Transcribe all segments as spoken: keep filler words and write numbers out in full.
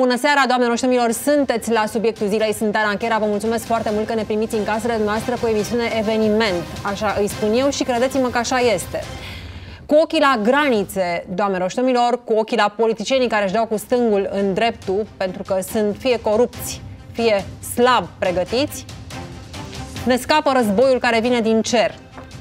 Bună seara, doamnelor și domnilor, sunteți la subiectul zilei, sunt Ana Anchera, vă mulțumesc foarte mult că ne primiți în casele noastre cu emisiune eveniment, așa îi spun eu și credeți-mă că așa este. Cu ochii la granițe, doamnelor și domnilor, cu ochii la politicienii care își dau cu stângul în dreptul, pentru că sunt fie corupți, fie slab pregătiți, ne scapă războiul care vine din cer.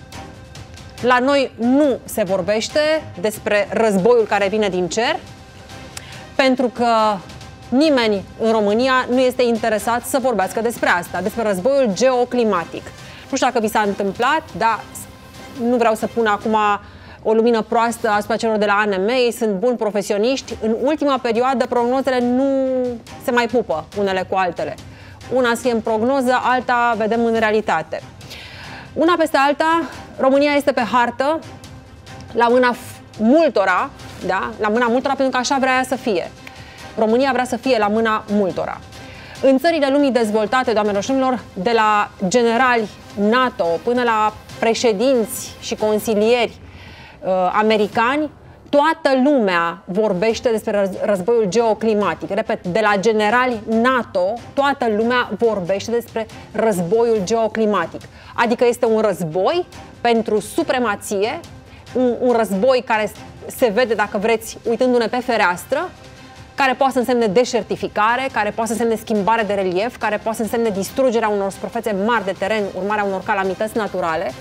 La noi nu se vorbește despre războiul care vine din cer, pentru că nimeni în România nu este interesat să vorbească despre asta, despre războiul geoclimatic. Nu știu dacă vi s-a întâmplat, dar nu vreau să pun acum o lumină proastă asupra celor de la A N M, ei sunt buni profesioniști. În ultima perioadă prognozele nu se mai pupă unele cu altele. Una scrie în prognoză, alta vedem în realitate. Una peste alta, România este pe hartă, la mâna multora, da? La mâna multora pentru că așa vrea ea să fie. România vrea să fie la mâna multora. În țările lumii dezvoltate, doamnelor și domnilor, de la generali NATO până la președinți și consilieri uh, americani, toată lumea vorbește despre războiul geoclimatic. Repet, de la generali NATO, toată lumea vorbește despre războiul geoclimatic. Adică este un război pentru supremație, un, un război care se vede, dacă vreți, uitându-ne pe fereastră, care poate să însemne deșertificare, care poate să însemne schimbare de relief, care poate să însemne distrugerea unor suprafețe mari de teren, urmarea unor calamități naturale.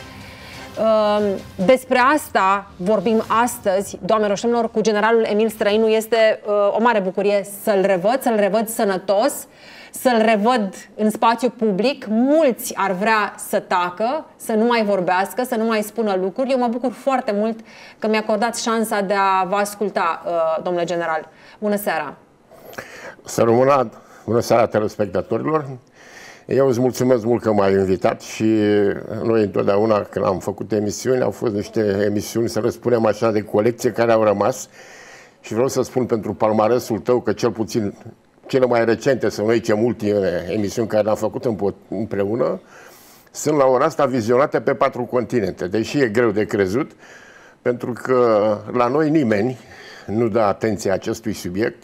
Despre asta vorbim astăzi, doamnelor și domnilor, cu generalul Emil Străinu. Este o mare bucurie să-l revăd, să-l revăd sănătos, să-l revăd în spațiu public. Mulți ar vrea să tacă, să nu mai vorbească, să nu mai spună lucruri. Eu mă bucur foarte mult că mi-a acordat șansa de a vă asculta, domnule general. Bună seara! Să rămână, bună seara telespectatorilor! Eu îți mulțumesc mult că m-ai invitat și noi întotdeauna când am făcut emisiuni, au fost niște emisiuni, să le spunem așa, de colecție care au rămas și vreau să spun pentru palmaresul tău că cel puțin cele mai recente, să nu zicem ultimele emisiuni care le-am făcut împreună, sunt la ora asta vizionate pe patru continente, deși e greu de crezut, pentru că la noi nimeni nu dă atenție acestui subiect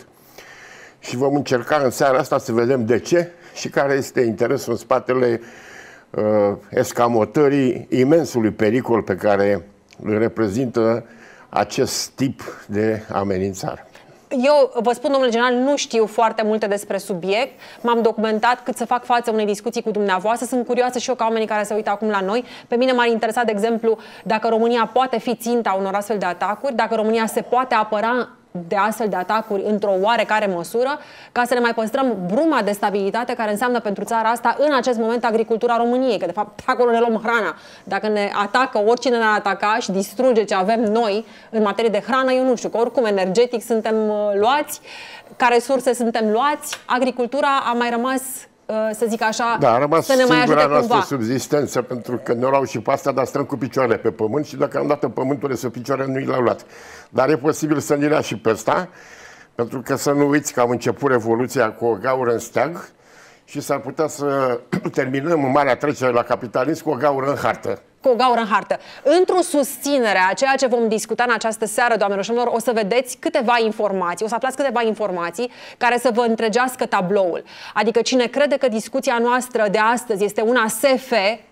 și vom încerca în seara asta să vedem de ce și care este interesul în spatele uh, escamotării imensului pericol pe care îl reprezintă acest tip de amenințare. Eu vă spun, domnule general, nu știu foarte multe despre subiect. M-am documentat cât să fac față unei discuții cu dumneavoastră. Sunt curioasă și eu ca oamenii care se uită acum la noi. Pe mine m-ar interesa, de exemplu, dacă România poate fi ținta unor astfel de atacuri, dacă România se poate apăra de astfel de atacuri într-o oarecare măsură, ca să ne mai păstrăm bruma de stabilitate care înseamnă pentru țara asta în acest moment agricultura României, că de fapt acolo ne luăm hrana. Dacă ne atacă, oricine ne-ar ataca și distruge ce avem noi în materie de hrană, eu nu știu, că oricum energetic suntem luați, ca resurse suntem luați, agricultura a mai rămas, să zic așa, da, a rămas să ne mai ajute noastră cumva. subzistență, pentru că ne luau și pe asta, dar stăm cu picioarele pe pământ și dacă am dat pământul să picioare, nu i l-au luat. Dar e posibil să ne lea și pe ăsta, pentru că să nu uiți că am început Revoluția cu o gaură în steag și s-ar putea să terminăm în marea trecere la capitalism cu o gaură în hartă. Cu o gaură în hartă. Într-o susținere a ceea ce vom discuta în această seară, doamnelor și domnilor, o să vedeți câteva informații, o să aflați câteva informații care să vă întregească tabloul. Adică cine crede că discuția noastră de astăzi este una S F,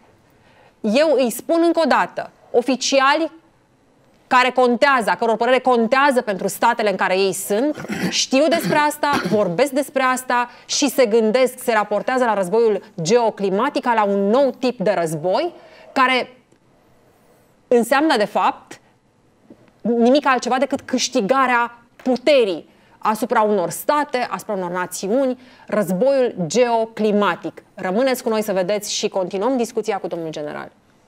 eu îi spun încă o dată, oficiali care contează, a căror părere contează pentru statele în care ei sunt, știu despre asta, vorbesc despre asta și se gândesc, se raportează la războiul geoclimatic, ca la un nou tip de război, care înseamnă, de fapt, nimic altceva decât câștigarea puterii asupra unor state, asupra unor națiuni, războiul geoclimatic. Rămâneți cu noi să vedeți și continuăm discuția cu domnul general.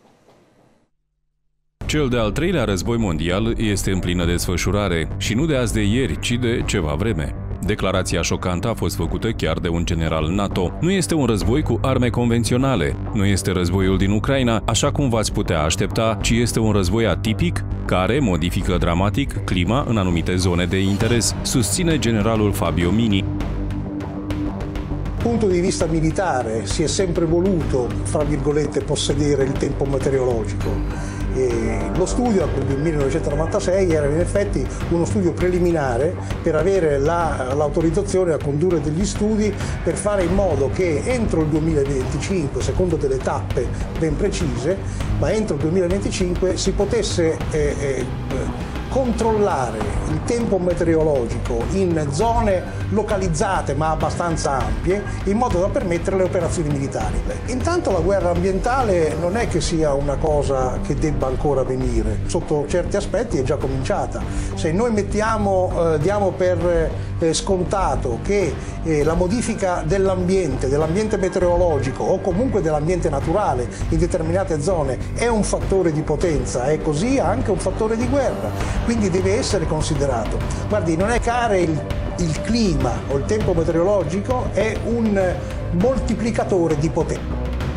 Cel de-al treilea război mondial este în plină desfășurare și nu de azi de ieri, ci de ceva vreme. Declarația șocantă a fost făcută chiar de un general NATO. Nu este un război cu arme convenționale, nu este războiul din Ucraina, așa cum v-ați putea aștepta, ci este un război atipic care modifică dramatic clima în anumite zone de interes, susține generalul Fabio Mini. Dal punto di vista militare si è sempre voluto, fra virgolette, possedere il tempo meteorologico. E lo studio del millenovecentonovantasei era in effetti uno studio preliminare per avere l'autorizzazione a condurre degli studi per fare in modo che entro il duemilaventicinque, secondo delle tappe ben precise, ma entro il duemilaventicinque si potesse eh, eh, controllare il tempo meteorologico in zone localizzate ma abbastanza ampie in modo da permettere le operazioni militari. Intanto la guerra ambientale non è che sia una cosa che debba ancora venire, sotto certi aspetti è già cominciata. Se noi mettiamo, eh, diamo per eh, scontato che eh, la modifica dell'ambiente, dell'ambiente meteorologico o comunque dell'ambiente naturale in determinate zone è un fattore di potenza, è così anche un fattore di guerra. Quindi deve essere considerato. Guardi, non è care il, il clima o il tempo meteorologico, è un moltiplicatore di potenza.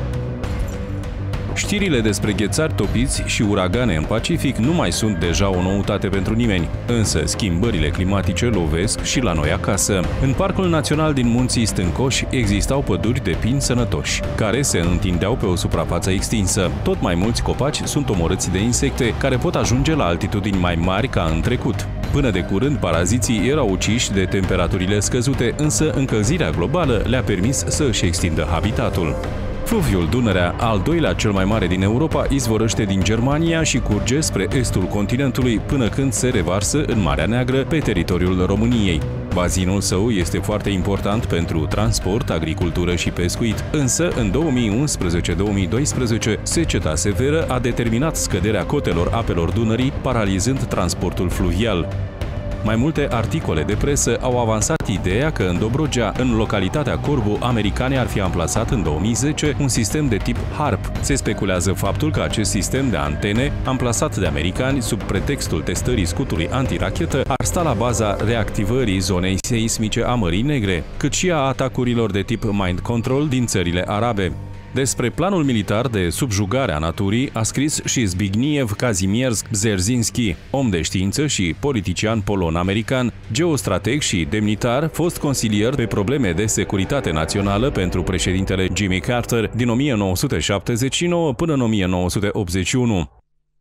Știrile despre ghețari topiți și uragane în Pacific nu mai sunt deja o noutate pentru nimeni, însă schimbările climatice lovesc și la noi acasă. În Parcul Național din Munții Stâncoși existau păduri de pini sănătoși, care se întindeau pe o suprafață extinsă. Tot mai mulți copaci sunt omorâți de insecte, care pot ajunge la altitudini mai mari ca în trecut. Până de curând, paraziții erau uciși de temperaturile scăzute, însă încălzirea globală le-a permis să își extindă habitatul. Fluviul Dunărea, al doilea cel mai mare din Europa, izvorăște din Germania și curge spre estul continentului până când se revarsă în Marea Neagră pe teritoriul României. Bazinul său este foarte important pentru transport, agricultură și pescuit, însă în două mii unsprezece două mii doisprezece seceta severă a determinat scăderea cotelor apelor Dunării, paralizând transportul fluvial. Mai multe articole de presă au avansat ideea că în Dobrogea, în localitatea Corbu, americanii ar fi amplasat în două mii zece un sistem de tip HARP. Se speculează faptul că acest sistem de antene, amplasat de americani sub pretextul testării scutului antirachetă, ar sta la baza reactivării zonei seismice a Mării Negre, cât și a atacurilor de tip mind control din țările arabe. Despre planul militar de subjugare a naturii a scris și Zbigniew Kazimierz Bzerzinski, om de știință și politician polon-american, geostrateg și demnitar, fost consilier pe probleme de securitate națională pentru președintele Jimmy Carter din o mie nouă sute șaptezeci și nouă până în o mie nouă sute optzeci și unu.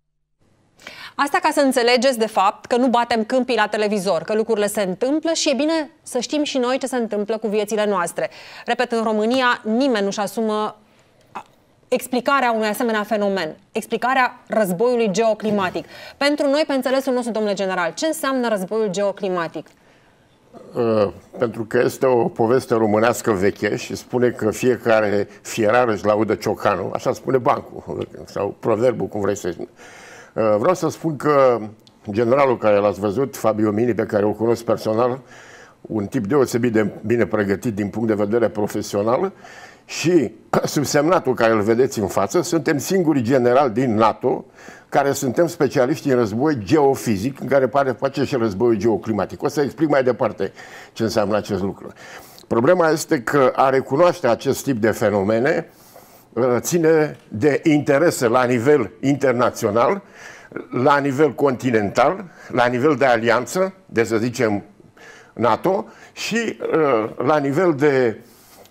Asta ca să înțelegeți, de fapt, că nu batem câmpii la televizor, că lucrurile se întâmplă și e bine să știm și noi ce se întâmplă cu viețile noastre. Repet, în România nimeni nu-și asumă explicarea unui asemenea fenomen, explicarea războiului geoclimatic. Pentru noi, pe înțelesul nostru, domnule general, ce înseamnă războiul geoclimatic? Uh, pentru că este o poveste românească veche și spune că fiecare fierar își laudă ciocanul, așa spune bancul, sau proverbul, cum vrei să spui. Uh, vreau să spun că generalul care l-ați văzut, Fabio Mini, pe care o cunosc personal, un tip deosebit de bine pregătit din punct de vedere profesional, și subsemnatul care îl vedeți în față, suntem singurii generali din NATO care suntem specialiști în război geofizic, în care pare face și războiul geoclimatic. O să explic mai departe ce înseamnă acest lucru. Problema este că a recunoaște acest tip de fenomene ține de interese la nivel internațional, la nivel continental, la nivel de alianță, de să zicem NATO, și la nivel de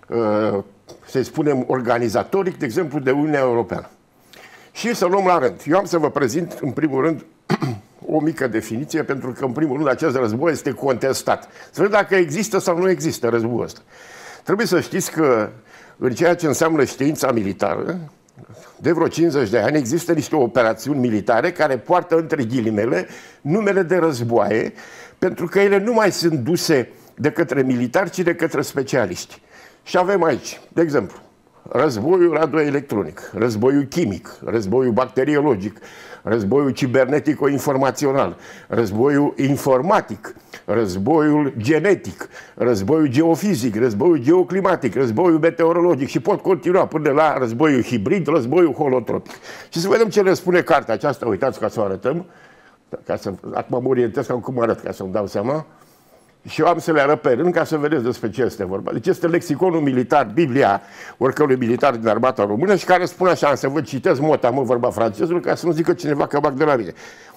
să spunem, organizatoric, de exemplu, de Uniunea Europeană. Și să luăm la rând. Eu am să vă prezint, în primul rând, o mică definiție, pentru că, în primul rând, acest război este contestat. Să vedem dacă există sau nu există războiul ăsta. Trebuie să știți că, în ceea ce înseamnă știința militară, de vreo cincizeci de ani există niște operațiuni militare care poartă, între ghilimele, numele de războaie, pentru că ele nu mai sunt duse de către militari, ci de către specialiști. Și avem aici, de exemplu, războiul radioelectronic, războiul chimic, războiul bacteriologic, războiul cibernetico-informațional, războiul informatic, războiul genetic, războiul geofizic, războiul geoclimatic, războiul meteorologic și pot continua până la războiul hibrid, războiul holotropic. Și să vedem ce le spune cartea aceasta, uitați ca să o arătăm, ca să, acum mă orientez cam cum arăt, ca să-mi dau seama. Și eu am să le arăt pe rând ca să vedeți despre ce este vorba. Deci este lexiconul militar, Biblia oricărui militar din armata română și care spune așa, am să vă citesc mota, mă vorba francezul, ca să nu zică cineva că bag de la mine.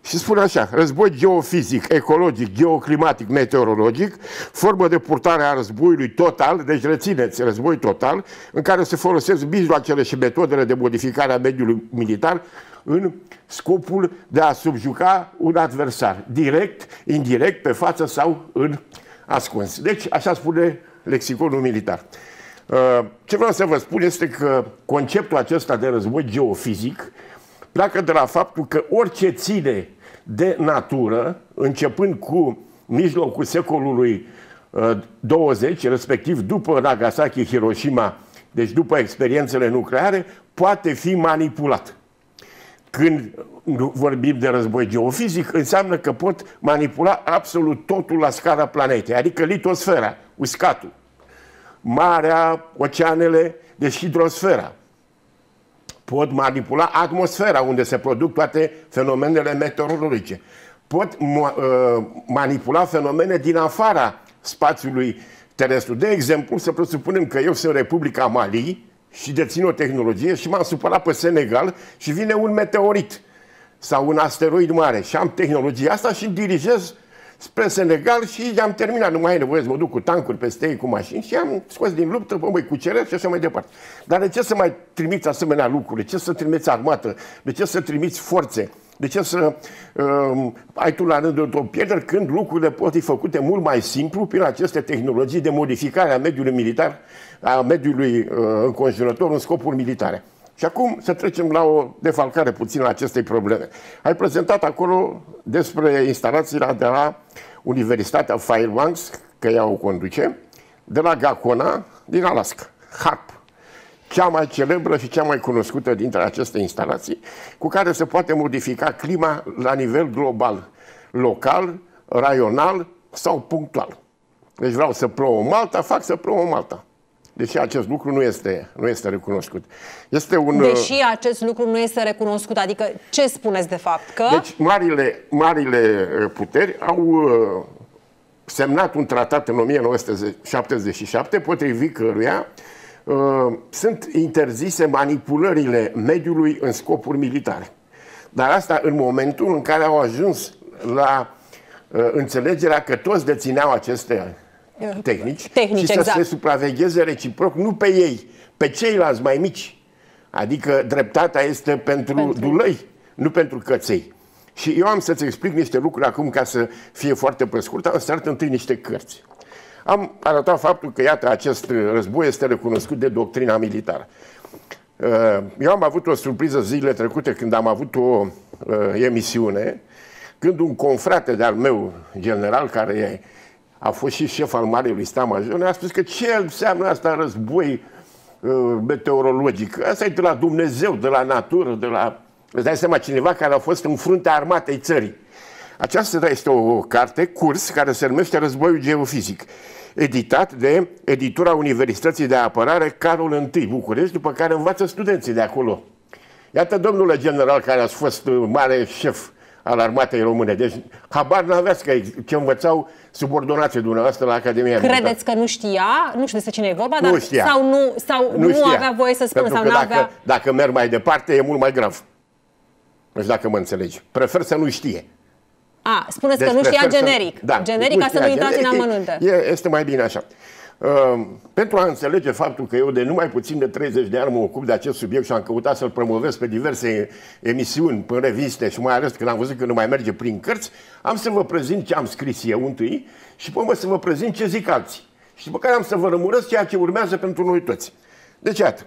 Și spune așa: război geofizic, ecologic, geoclimatic, meteorologic, formă de purtare a războiului total, deci rețineți, război total, în care se folosesc mijloacele și metodele de modificare a mediului militar în scopul de a subjuga un adversar, direct, indirect, pe față sau în ascuns. Deci, așa spune lexiconul militar. Ce vreau să vă spun este că conceptul acesta de război geofizic pleacă de la faptul că orice ține de natură, începând cu mijlocul secolului douăzeci, respectiv după Nagasaki, Hiroshima, deci după experiențele nucleare, poate fi manipulat. Când vorbim de război geofizic, înseamnă că pot manipula absolut totul la scara planetei, adică litosfera, uscatul, marea, oceanele, deci hidrosfera. Pot manipula atmosfera, unde se produc toate fenomenele meteorologice. Pot uh, manipula fenomene din afara spațiului terestru. De exemplu, să presupunem că eu sunt Republica Mali și dețin o tehnologie și m-am supărat pe Senegal și vine un meteorit sau un asteroid mare și am tehnologia asta și îmi dirigez spre Senegal și am terminat, nu mai e nevoie să mă duc cu tancuri peste ei, cu mașini și am scos din luptă, mă voi cuceresc și așa mai departe. Dar de ce să mai trimiți asemenea lucruri? De ce să trimiți armată? De ce să trimiți forțe? De ce să uh, ai tu la rândul tău pierderi când lucrurile pot fi făcute mult mai simplu prin aceste tehnologii de modificare a mediului militar, a mediului uh, înconjurător în scopuri militare? Și acum să trecem la o defalcare puțin a acestei probleme. Ai prezentat acolo despre instalațiile de la Universitatea Fairbanks, că ea o conduce, de la Gacona, din Alaska, HAARP, cea mai celebră și cea mai cunoscută dintre aceste instalații, cu care se poate modifica clima la nivel global, local, raional sau punctual. Deci vreau să plouă în Malta, fac să plouă în Malta. Deși acest lucru nu este, nu este recunoscut. Este un, Deși acest lucru nu este recunoscut, adică ce spuneți de fapt? Că... Deci marile, marile puteri au semnat un tratat în o mie nouă sute șaptezeci și șapte, potrivit căruia uh, sunt interzise manipulările mediului în scopuri militare. Dar asta în momentul în care au ajuns la uh, înțelegerea că toți dețineau aceste tehnici, tehnici și să exact. se supravegheze reciproc, nu pe ei, pe ceilalți mai mici. Adică dreptatea este pentru, pentru dulăi, nu pentru căței. Și eu am să-ți explic niște lucruri acum ca să fie foarte pe scurt. Am să arăt întâi niște cărți. Am arătat faptul că, iată, acest război este recunoscut de doctrina militară. Eu am avut o surpriză zilele trecute când am avut o emisiune, când un confrate de-al meu general, care a fost și șef al Marelui Stat Major, a spus că ce înseamnă asta război uh, meteorologic? Asta e de la Dumnezeu, de la natură, de la... Îți dai seama, cineva care a fost în fruntea armatei țării. Aceasta este o carte, curs, care se numește Războiul Geofizic, editat de editura Universității de Apărare Carol întâi, București, după care învață studenții de acolo. Iată, domnule general, care a fost mare șef al armatei române. Deci, habar n-aveați că ce învățau subordonații dumneavoastră la Academia Militară. Credeți că nu știa? Nu știu despre cine e vorba, dar sau nu, sau nu, nu avea voie să spună? Sau că dacă, avea... dacă merg mai departe, e mult mai grav. Nu știu dacă mă înțelegi. Prefer să nu știe. A, spuneți deci că nu știa generic. Să, da, generic, ca să nu intrați în amănunte. E, este mai bine așa. Uh, pentru a înțelege faptul că eu de numai puțin de treizeci de ani mă ocup de acest subiect și am căutat să-l promovez pe diverse emisiuni, pe reviste și mai ales când am văzut că nu mai merge prin cărți, am să vă prezint ce am scris eu întâi și pe urmă să vă prezint ce zic alții. Și după care am să vă rămuresc ceea ce urmează pentru noi toți. Deci, iată.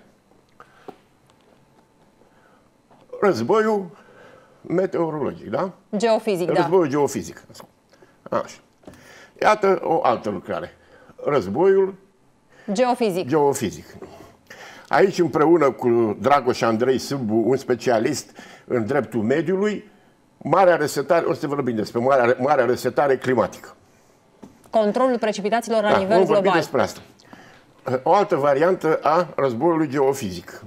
Războiul meteorologic, da? Geofizic, da. Războiul geofizic. Așa. Iată o altă lucrare. Războiul geofizic. geofizic. Aici, împreună cu Dragoș Andrei Sâmbu, un specialist în dreptul mediului, marea resetare, o să vorbim despre marea, marea resetare climatică. Controlul precipitațiilor la da, nivel global. Despre asta. O altă variantă a războiului geofizic.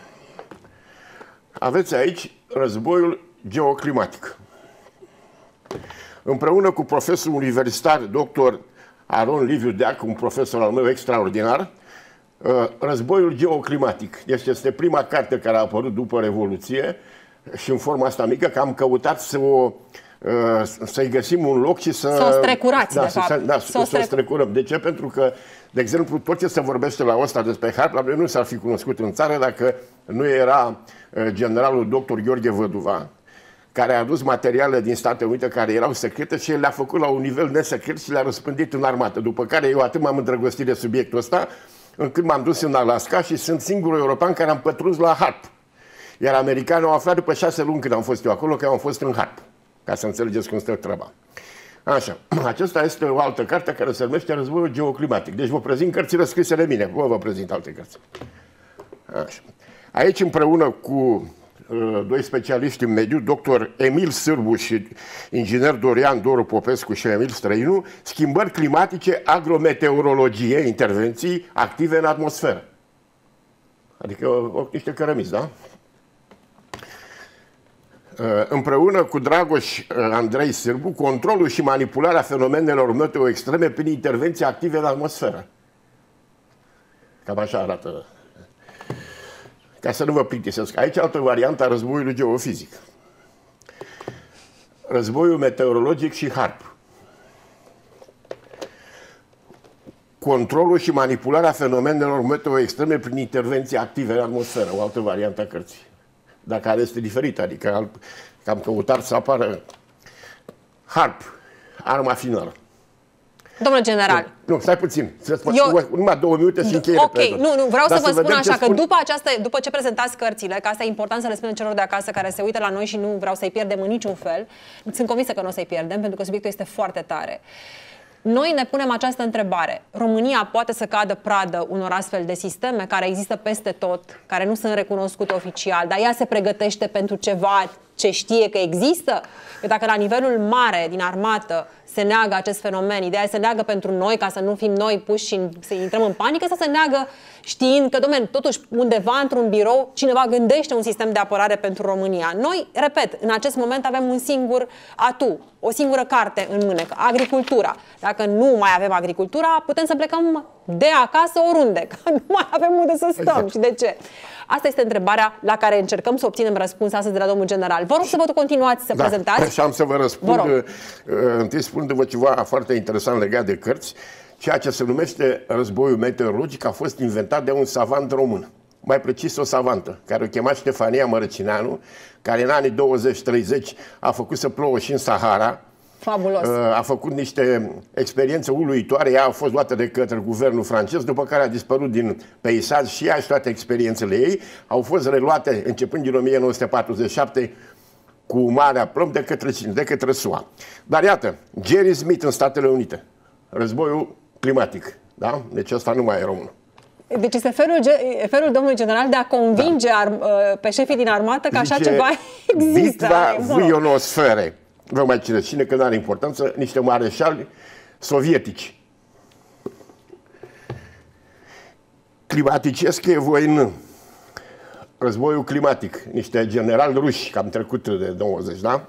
Aveți aici războiul geoclimatic. Împreună cu profesorul universitar, doctor Aron Liviu Deac, un profesor al meu extraordinar, Războiul geoclimatic. Deci este prima carte care a apărut după Revoluție, și în forma asta mică, că am căutat să o să-i găsim un loc și să... Să o strecurați, da, de să, fapt. Da, să, să o strec... strecurăm. De ce? Pentru că, de exemplu, tot ce se vorbește la ăsta despre harp, la noi nu s-ar fi cunoscut în țară dacă nu era generalul doctor Gheorghe Văduva, care a adus materiale din Statele Unite care erau secrete și le-a făcut la un nivel nesecret și le-a răspândit în armată. După care eu atât m-am îndrăgostit de subiectul ăsta, încât m-am dus în Alaska și sunt singurul european care am pătruns la harp. Iar americanii au aflat după șase luni când am fost eu acolo că eu am fost în harp. Ca să înțelegeți cum stă treaba. Așa, acesta este o altă carte care se numește Războiul geoclimatic. Deci vă prezint cărțile scrise de mine, vă vă prezint alte cărți. Așa. Aici împreună cu uh, doi specialiști în mediu, doctor Emil Sârbu și inginer Dorian Doru Popescu și Emil Străinu, schimbări climatice, agrometeorologie, intervenții active în atmosferă. Adică o, niște cărămizi, da? Împreună cu Dragoș Andrei Sârbu, controlul și manipularea fenomenelor meteo extreme prin intervenții active în atmosferă. Cam așa arată. Ca să nu vă plictisesc. Aici altă variantă a războiului geofizic. Războiul meteorologic și harp. Controlul și manipularea fenomenelor meteo extreme prin intervenții active în atmosferă. O altă variantă a cărții. Dar care este diferită, adică am căutat să apară harp, arma finală. Domnule general. Nu, nu stai puțin. Eu... Numai două minute și încheie. Ok, nu, nu, vreau Dar să vă spun așa, spun... că după, această, după ce prezentați cărțile, că asta e important să le spunem celor de acasă care se uită la noi și nu vreau să-i pierdem în niciun fel, sunt convinsă că nu o să-i pierdem, pentru că subiectul este foarte tare. Noi ne punem această întrebare. România poate să cadă pradă unor astfel de sisteme care există peste tot, care nu sunt recunoscute oficial, dar ea se pregătește pentru ceva ce știe că există? Că dacă la nivelul mare din armată se neagă acest fenomen, ideea e să neagă pentru noi ca să nu fim noi puși și să intrăm în panică, sau să neagă știind că, dom'le, totuși undeva într-un birou cineva gândește un sistem de apărare pentru România. Noi, repet, în acest moment avem un singur atu, o singură carte în mânecă, agricultura. Dacă nu mai avem agricultura, putem să plecăm de acasă oriunde, că nu mai avem unde să stăm. Exact. Și de ce? Asta este întrebarea la care încercăm să obținem răspuns astăzi de la domnul general. Vă rog să vă continuați să da, prezentați. Și am să vă răspund, vă întâi spunându-vă ceva foarte interesant legat de cărți. Ceea ce se numește războiul meteorologic a fost inventat de un savant român. Mai precis o savantă, care o chema Ștefania Mărăcineanu, care în anii douăzeci treizeci a făcut să plouă și în Sahara. Fabulos. A făcut niște experiențe uluitoare, ea a fost luată de către guvernul francez, după care a dispărut din peisaj și ea și toate experiențele ei au fost reluate începând din o mie nouă sute patruzeci și șapte cu mare aplomb de către, de către S U A. Dar iată, Jerry Smith în Statele Unite, războiul climatic, da? Deci ăsta nu mai e român. Deci este felul, felul domnului general de a convinge da. ar, pe șefii din armată că așa ceva există. Bitva v ionosfere. Vă mai cine cine, că nu are importanță, niște mareșali sovietici. Climaticesche voin. Războiul climatic. Niște generali ruși, că am trecut de douăzeci, da?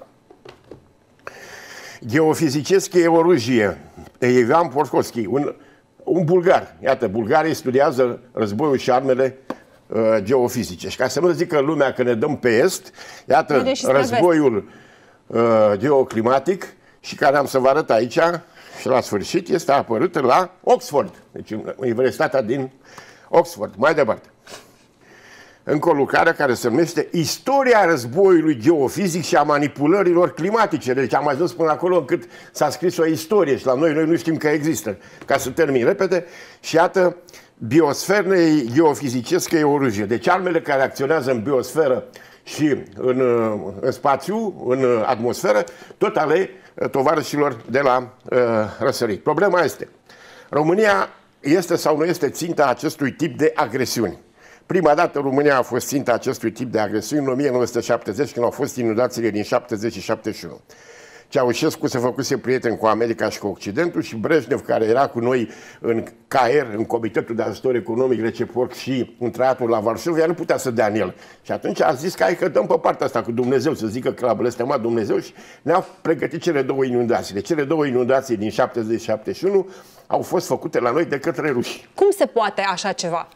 Geofizicesche orужие. Ivan Porkovski, un, un bulgar. Iată, bulgarii studiază războiul și armele uh, geofizice. Și ca să nu zică lumea că ne dăm pe est, iată, războiul uh, geoclimatic, și care am să vă arăt aici, și la sfârșit, este apărut la Oxford. Deci Universitatea din Oxford. Mai departe. Încă o lucrare care se numește Istoria războiului geofizic și a manipulărilor climatice. Deci am ajuns până acolo încât s-a scris o istorie și la noi, noi nu știm că există. Ca să termin repede, și iată, biosfernei geofizicesche orужие. Deci armele care acționează în biosferă și în, în spațiu, în atmosferă, tot ale tovarășilor de la uh, răsărit. Problema este, România este sau nu este ținta acestui tip de agresiuni. Prima dată România a fost ținta acestui tip de agresiuni în o mie nouă sute șaptezeci, când au fost inundațiile din șaptezeci și șaptezeci și unu. Ceaușescu se făcuse prieten cu America și cu Occidentul și Brejnev, care era cu noi în K R, în Comitetul de Ajutor Economic Reciproc și în tratatul la Varșovia, nu putea să dea în el. Și atunci a zis că hai că dăm pe partea asta cu Dumnezeu, să zică că l-a blestemat Dumnezeu, și ne-au pregătit cele două inundații. Cele două inundații din șaptezeci șaptezeci și unu au fost făcute la noi de către ruși. Cum se poate așa ceva?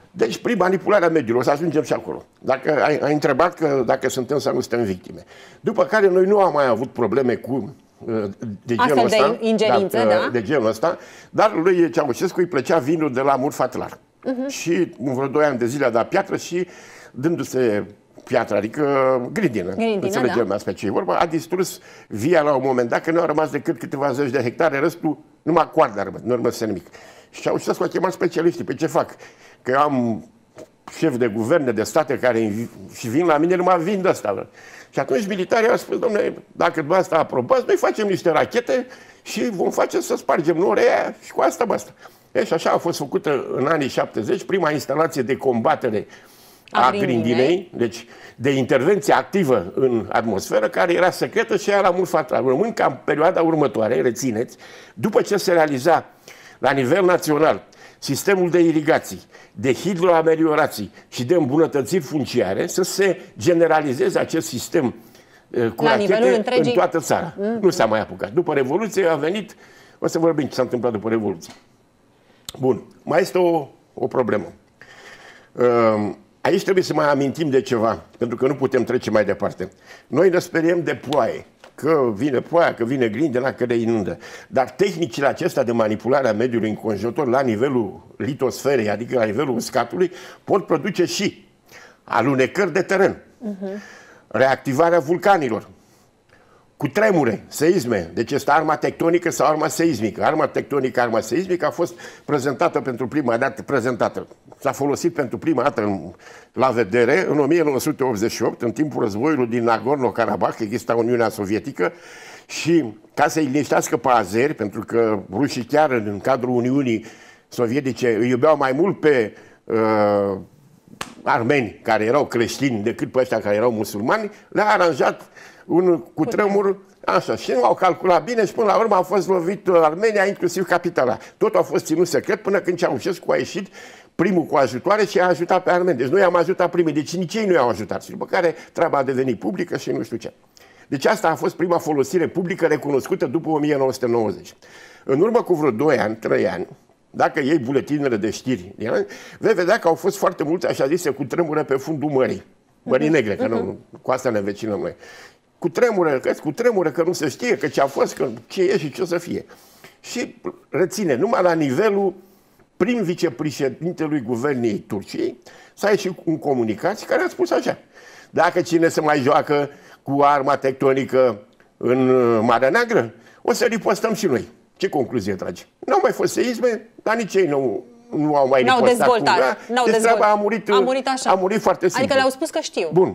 Deci, prin manipularea mediului, o să ajungem și acolo. Dacă ai, ai întrebat că dacă suntem sau nu suntem victime. După care noi nu am mai avut probleme cu de genul Astfel ăsta, de ingerințe, da, da. de genul ăsta, dar lui Ceaușescu îi plăcea vinul de la Murfatlar. Uh-huh. Și în vreo doi ani de zile a dat piatră și dându-se piatră, adică grindină, înțelegem da. Asta ce e vorba, a distrus via la un moment dat, că nu au rămas decât câteva zeci de hectare, restul numai coardă a rămas, nu rămăse nimic. Și Ceaușescu a chemat specialiștii, pe ce fac? Că eu am șef de guverne, de state care și vin la mine, numai vin de asta. Și atunci militarii au spus, domnule, dacă dumneavoastră aprobați, noi facem niște rachete și vom face să spargem norea și cu asta basta. E, și așa a fost făcută în anii șaptezeci prima instalație de combatere a, a grindinei, deci de intervenție activă în atmosferă, care era secretă și era la Murfatlar. Rămân ca în perioada următoare, rețineți, după ce se realiza la nivel național sistemul de irigații, de hidroameliorații și de îmbunătățiri funciare, să se generalizeze acest sistem uh, cu rachete întregii... în toată țara. Mm. Nu s-a mai apucat. După Revoluție a venit, o să vorbim ce s-a întâmplat după Revoluție. Bun, mai este o, o problemă. Uh, aici trebuie să mai amintim de ceva, pentru că nu putem trece mai departe. Noi ne speriem de ploaie, că vine ploaia, că vine grindina, că ne inundă. Dar tehnicile acestea de manipulare a mediului înconjurător la nivelul litosferei, adică la nivelul uscatului, pot produce și alunecări de teren, uh-huh. reactivarea vulcanilor, cutremure, seisme. Deci este arma tectonică sau arma seismică. Arma tectonică, arma seismică a fost prezentată pentru prima dată, prezentată. S-a folosit pentru prima dată în, la vedere în o mie nouă sute optzeci și opt, în timpul războiului din Nagorno-Karabakh, exista Uniunea Sovietică, și ca să-i liniștească pe azeri, pentru că rușii chiar în cadrul Uniunii Sovietice îi iubeau mai mult pe uh, armeni care erau creștini decât pe ăștia care erau musulmani, le-a aranjat un cutremur, așa, și nu au calculat bine și până la urmă a fost lovit Armenia, inclusiv capitala. Totul a fost ținut secret până când Ceaușescu a ieșit primul cu ajutoare și a ajutat pe armeni. Deci noi am ajutat primii, deci nici ei nu i-au ajutat. Și după care treaba a devenit publică și nu știu ce. Deci asta a fost prima folosire publică recunoscută după o mie nouă sute nouăzeci. În urmă cu vreo doi ani, trei ani, dacă iei buletinele de știri, vei vedea că au fost foarte multe, așa zise, cutremure pe fundul mării. Mării Negre, că nu, cu asta ne învecinăm noi. Cu tremură, că cu tremură, că nu se știe, că ce a fost, că ce e și ce o să fie. Și reține, numai la nivelul prim vicepreședintelui Guvernului Turciei s-a ieșit un comunicat care a spus așa: dacă cine se mai joacă cu arma tectonică în Marea Neagră, o să ripostăm și noi. Ce concluzie tragi? Nu au mai fost seisme, dar nici ei nu, nu au mai ripostat. N-au dezvoltat. Deci treaba a murit, a murit așa. A murit foarte simplu. Adică le-au spus că știu. Bun.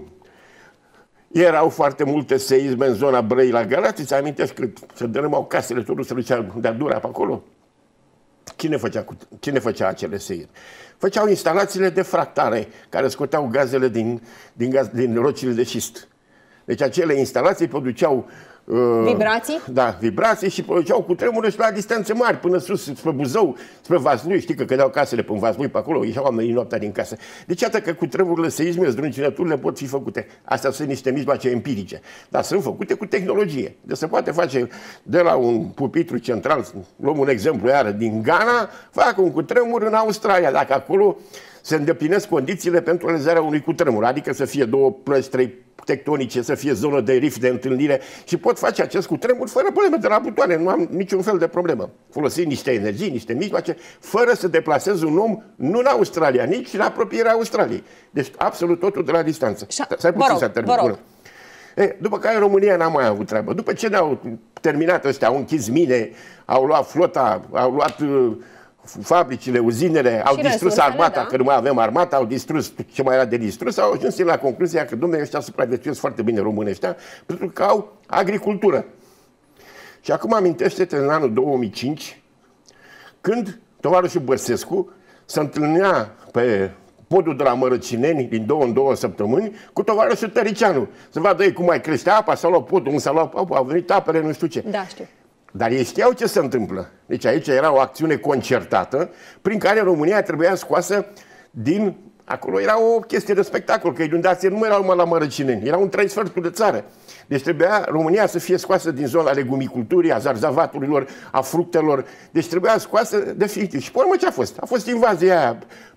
Erau foarte multe seisme în zona Brăi la Galați. Îți amintești că se dărâmau casele, totul se ducea de-a dura pe acolo? Cine făcea, cine făcea acele seisme? Făceau instalațiile de fractare care scoteau gazele din, din, gaz, din rocile de șist. Deci acele instalații produceau uh, vibrații? Da, vibrații și produceau cutremure și la distanțe mari, până sus, spre Buzău, spre Vaslui. Știi că cădeau casele până Vaslui pe acolo, ieșeau oamenii noaptea din casă. Deci iată că cutremurile, seismele, zdruncinăturile pot fi făcute. Astea sunt niște mijloace empirice, dar sunt făcute cu tehnologie. Deci se poate face de la un pupitru central, luăm un exemplu iară, din Ghana, fac un cutremur în Australia, dacă acolo se îndeplinesc condițiile pentru realizarea unui cutremur, adică să fie două plăci, trei tectonice, să fie zonă de rift, de întâlnire, și pot face acest cutremur fără probleme de la butoane, nu am niciun fel de problemă. Folosind niște energii, niște mijloace, fără să deplaseze un om, nu în Australia, nici în apropierea Australiei. Deci absolut totul de la distanță. Să ai puțin să termin. E, după care România n-a mai avut treabă. După ce ne-au terminat ăștia, au închis mine, au luat flota, au luat uh, fabricile, uzinele, au distrus armata, da? Că nu mai avem armata, au distrus ce mai era de distrus, au ajuns la concluzia că, domnule, ăștia supraviețuiesc foarte bine românii ăștia, pentru că au agricultură. Și acum amintește-te în anul două mii cinci, când tovarășul Băsescu se întâlnea pe podul de la Mărăcineni din două în două săptămâni cu tovarășul Tăricianu. Să vadă ei cum mai crește apa, s-a luat podul, s-a luat apa, au venit apele, nu știu ce. Da, știu. Dar ei știau ce se întâmplă. Deci aici era o acțiune concertată prin care România trebuia scoasă din... Acolo era o chestie de spectacol, că inundații nu erau numai la Mărăcineni, erau un trei sferturi de țară. Deci trebuia România să fie scoasă din zona legumiculturii, a zarzavaturilor, a fructelor. Deci trebuia scoasă definitiv. Și pe urmă ce a fost? A fost invazia aia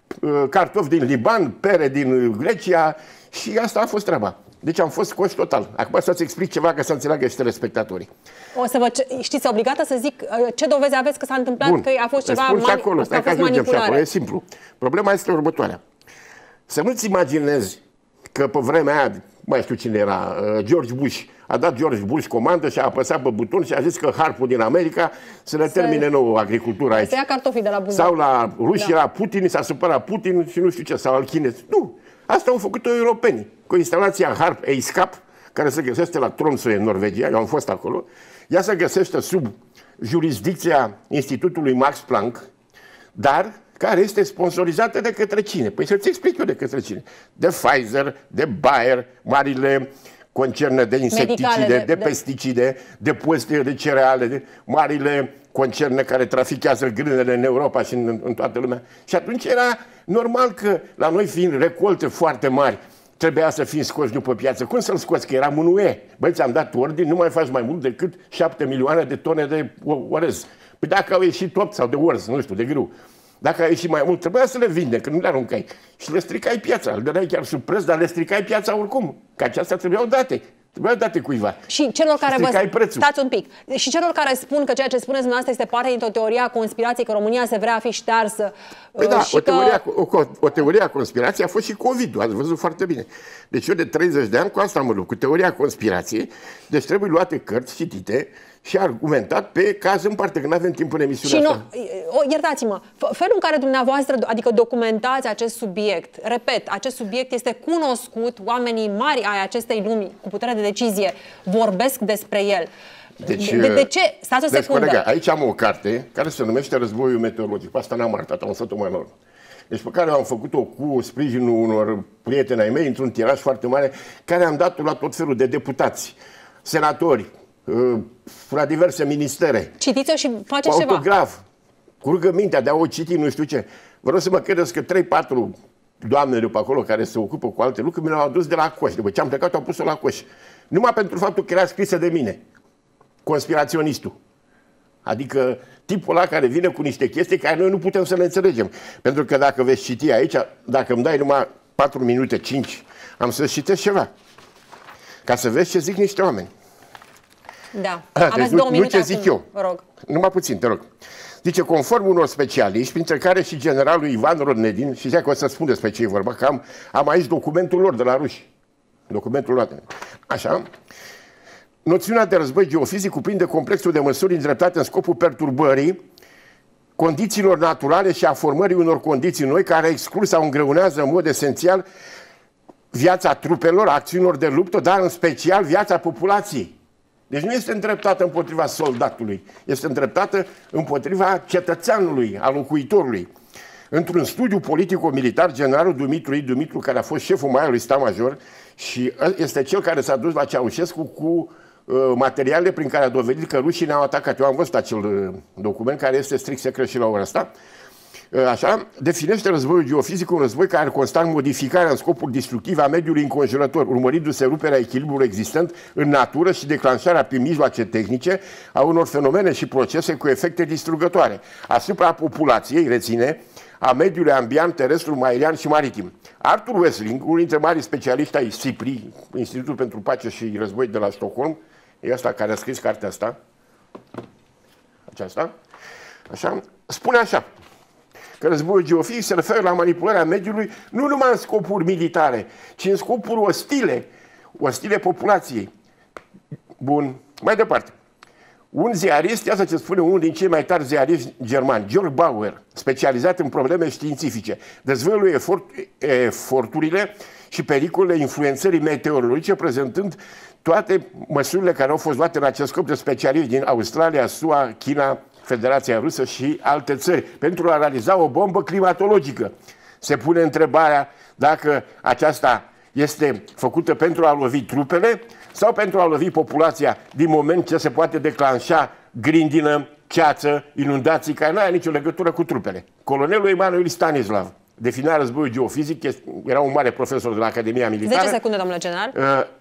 cartofi din Liban, pere din Grecia și asta a fost treaba. Deci am fost scoși total. Acum să-ți explic ceva ca să înțeleagă și telespectatorii. O să vă, știți, obligată să zic ce dovezi aveți că s-a întâmplat, Bun. că a fost ceva mani- acolo, a fost manipulare. Acolo. E simplu. Problema este următoarea. Să nu-ți imaginezi că pe vremea aia, mai știu cine era, George Bush, a dat George Bush comandă și a apăsat pe buton și a zis că harpul din America să ne termine nouă agricultura aici. Să ia cartofii de la buzăr. Sau la ruși da. Era Putin, s-a supărat Putin și nu știu ce, sau al chinezi. Nu. Asta au făcut-o europenii. Cu instalația Harp EISCAP, care se găsește la Tromsø în Norvegia, eu am fost acolo, ea se găsește sub jurisdicția Institutului Max Planck, dar care este sponsorizată de către cine? Păi să-ți explic eu de către cine. De Pfizer, de Bayer, marile concerne de insecticide, de, de, de pesticide, de păstire de cereale, de marile concerne care trafichează grânele în Europa și în, în toată lumea. Și atunci era normal că la noi, fiind recolte foarte mari, trebuia să fim scoși după piață. Cum să-l scoți? Că eram în U E. Băi, ți-am dat ordine, nu mai faci mai mult decât șapte milioane de tone de orez. Păi dacă au ieșit tot, sau de orz, nu știu, de grâu. Dacă ai ieșit mai mult, trebuia să le vinde, că nu le aruncai. Și le stricai piața. Le dădeai chiar sub preț, dar le stricai piața oricum. Că aceasta trebuiau date. Trebuiau date cuiva. Și celor care vă... prețul. Stați un pic. Și celor care spun că ceea ce spuneți dumneavoastră este parte dintr-o teorie a conspirației, că România se vrea a fi ștearsă. Păi da, o, că... teorie, o, o teorie a conspirației a fost și COVID-ul, ați văzut foarte bine. Deci eu de treizeci de ani cu asta mă lupt, cu teoria conspirației. Deci trebuie luate cărți citite și argumentat pe caz în parte, că nu avem timp în emisiunea și asta. Nu, iertați-mă, felul în care dumneavoastră, adică documentați acest subiect, repet, acest subiect este cunoscut, oamenii mari ai acestei lumi cu putere de decizie vorbesc despre el. Deci, de, de ce? Stați o deci, secundă. colega, aici am o carte care se numește Războiul Meteorologic. Asta n-am arătat, am stat-o mai enorm. Deci pe care am făcut-o cu sprijinul unor prieteni ai mei, într-un tiraj foarte mare, care am dat-o la tot felul de deputați, senatori, la diverse ministere. Citiți-o și faceți ceva. Autograf, cu rugămintea de a o citi, nu știu ce. Vreau să mă credeți că trei patru doamne de pe acolo care se ocupă cu alte lucruri mi le-au adus de la coș. După ce am plecat, au pus-o la coș. Numai pentru faptul că era scrisă de mine. Conspiraționistul. Adică tipul ăla care vine cu niște chestii care noi nu putem să le înțelegem. Pentru că dacă veți citi aici, dacă îmi dai numai patru minute, cinci, am să citesc ceva. Ca să vezi ce zic niște oameni. Da. A, Aveți deci două nu, minute nu ce zic acum, eu. vă rog. Numai puțin, te rog. Zice, conform unor specialiști, printre care și generalul Ivan Rodnedin, și zice că o să spun despre ce e vorba, că am, am aici documentul lor de la ruși. Documentul lor. Așa. Noțiunea de război geofizic cuprinde complexul de măsuri îndreptate în scopul perturbării condițiilor naturale și a formării unor condiții noi care exclud sau îngreunează în mod esențial viața trupelor, acțiunilor de luptă, dar în special viața populației. Deci nu este îndreptată împotriva soldatului, este îndreptată împotriva cetățeanului, al locuitorului. Într-un studiu politico-militar, generalul Dumitru I. Dumitru, care a fost șeful Maiului Stat Major și este cel care s-a dus la Ceaușescu cu uh, materialele prin care a dovedit că rușii ne-au atacat. Eu am văzut acel uh, document care este strict secret și la ora asta. Așa, definește războiul geofizic un război care consta în modificarea în scopuri destructive a mediului înconjurător, urmărindu-se ruperea echilibrului existent în natură și declanșarea prin mijloace tehnice a unor fenomene și procese cu efecte distrugătoare asupra populației, reține, a mediului ambiant, terestru, aerian și maritim. Arthur Wessling, unul dintre marii specialiști ai SIPRI, Institutul pentru Pace și Război de la Stockholm, e ăsta care a scris cartea asta, aceasta, așa, spune așa, că războiul geofizic se referă la manipularea mediului nu numai în scopuri militare, ci în scopuri ostile, ostile populației. Bun, mai departe. Un ziarist, iată ce spune unul din cei mai tari ziariști germani, Georg Bauer, specializat în probleme științifice, dezvăluie efort, eforturile și pericolele influențării meteorologice, prezentând toate măsurile care au fost luate în acest scop de specialiști din Australia, S U A, China, Federația Rusă și alte țări pentru a realiza o bombă climatologică. Se pune întrebarea dacă aceasta este făcută pentru a lovi trupele sau pentru a lovi populația din moment ce se poate declanșa grindină, ceață, inundații, care nu are nicio legătură cu trupele. Colonelul Emanuel Stanislav definea războiul geofizic, era un mare profesor de la Academia Militară. zece secunde, domnule general.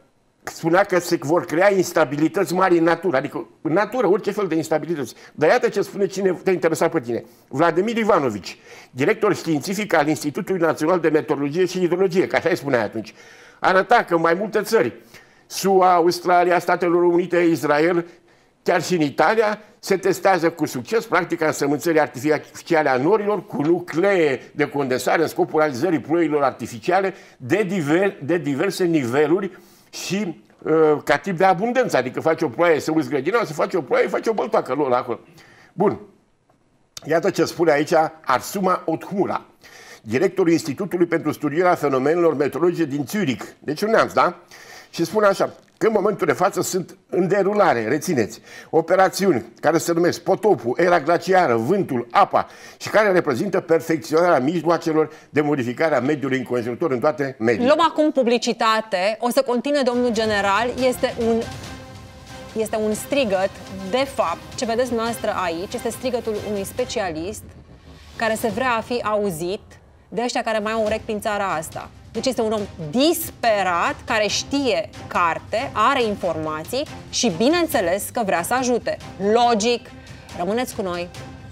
spunea că se vor crea instabilități mari în natură, adică în natură, orice fel de instabilități. Dar iată ce spune cine te-a interesat pe tine. Vladimir Ivanovici, director științific al Institutului Național de Meteorologie și Hidrologie, că așa îi spunea atunci, arăta că în mai multe țări, S U A, Australia, Statele Unite, Israel, chiar și în Italia, se testează cu succes practica însămânțării artificiale a norilor cu nuclee de condensare în scopul realizării ploilor artificiale de, diver, de diverse niveluri și uh, ca tip de abundență. Adică face o ploaie, se uzi grădina, se face o ploaie, face o băltoacă lor acolo. Bun. Iată ce spune aici Arsuma Othmura, directorul Institutului pentru Studierea Fenomenelor Meteorologice din Zurich. Deci un neamț, da? Și spune așa, că în momentul de față sunt în derulare, rețineți, operațiuni care se numesc potopul, era glaciară, vântul, apa și care reprezintă perfecționarea mijloacelor de modificare a mediului înconjurător în toate mediile. Luăm acum publicitate, o să continue domnul general, este un, este un strigăt, de fapt, ce vedeți noastră aici, este strigătul unui specialist care se vrea a fi auzit de ăștia care mai au urechi prin țara asta. Deci este un om disperat, care știe carte, are informații și bineînțeles că vrea să ajute. Logic, rămâneți cu noi!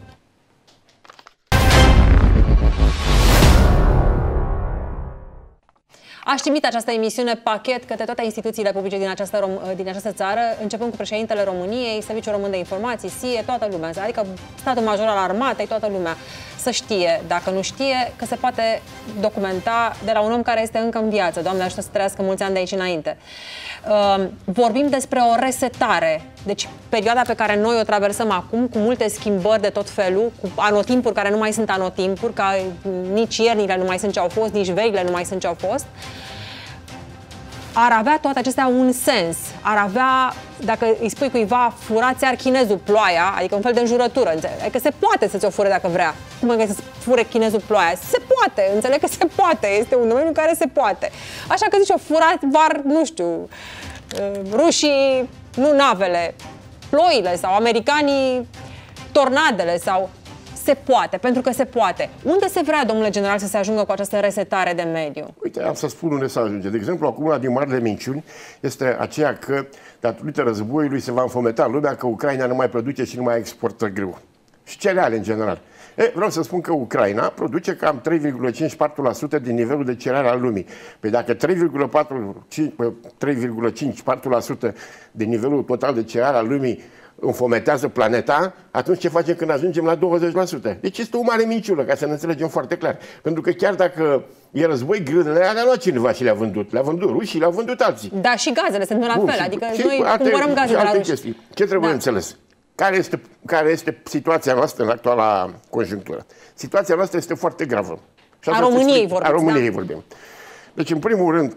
Aș trimite această emisiune pachet către toate instituțiile publice din această, din această țară, începând cu președintele României, Serviciul Român de Informații, S I E, toată lumea, adică Statul Major al Armatei, toată lumea să știe, dacă nu știe, că se poate documenta de la un om care este încă în viață. Doamne ajută să trăiască mulți ani de aici înainte. Uh, vorbim despre o resetare, deci perioada pe care noi o traversăm acum, cu multe schimbări de tot felul, cu anotimpuri care nu mai sunt anotimpuri, ca nici iernile nu mai sunt ce au fost, nici verile nu mai sunt ce au fost. Ar avea toate acestea un sens. Ar avea, dacă îi spui cuiva, furați ar chinezul ploaia, adică un fel de înjurătură, adică se poate să ți-o fure dacă vrea. Cum e că să fure chinezul ploaia? Se poate, înțeleg că se poate, este un domeniu în care se poate. Așa că zice, o furați var, nu știu, rușii, nu navele, ploile sau americanii tornadele sau... Se poate, pentru că se poate. Unde se vrea, domnule general, să se ajungă cu această resetare de mediu? Uite, am să spun unde se ajunge. De exemplu, acum una din marile minciuni este aceea că, datorită războiului, se va înfometa lumea că Ucraina nu mai produce și nu mai exportă grâu. Și cereale, în general. E, vreau să spun că Ucraina produce cam trei virgulă cincizeci și patru la sută din nivelul de cereale al lumii. Păi dacă trei virgulă cincizeci și patru la sută din nivelul total de cereale al lumii înfometează planeta, atunci ce facem când ajungem la douăzeci la sută? Deci este o mare minciună, ca să ne înțelegem foarte clar. Pentru că chiar dacă e război, grâele alea le-a luat cineva și le-a vândut. Le-a vândut rușii, le-a vândut alții. Da, și gazele sunt la Bun, fel. și, Adică și noi alte, cumpărăm gaze de la ruși. chestii. Ce trebuie da. înțeles? Care este, care este situația noastră în actuala conjunctură? Situația noastră este foarte gravă. Și a României vorbim. A României da? vorbim. Deci, în primul rând,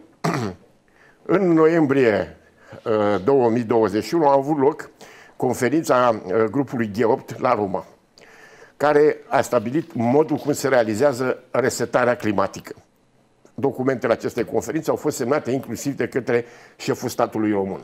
în noiembrie două mii douăzeci și unu a avut loc conferința grupului G opt la Roma, care a stabilit modul cum se realizează resetarea climatică. Documentele acestei conferințe au fost semnate inclusiv de către șeful statului român.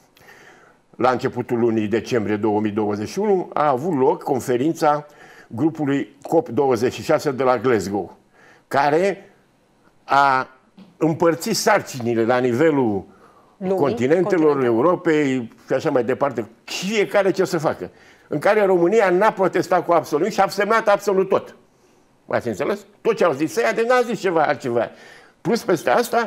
La începutul lunii decembrie două mii douăzeci și unu a avut loc conferința grupului COP douăzeci și șase de la Glasgow, care a împărțit sarcinile la nivelul Lumii, continentelor, continente. Europei și așa mai departe, fiecare ce să facă, în care România n-a protestat cu absolut și a semnat absolut tot. Ați înțeles? Tot ce au zis ăia, de n-a zis ceva altceva. Plus peste asta,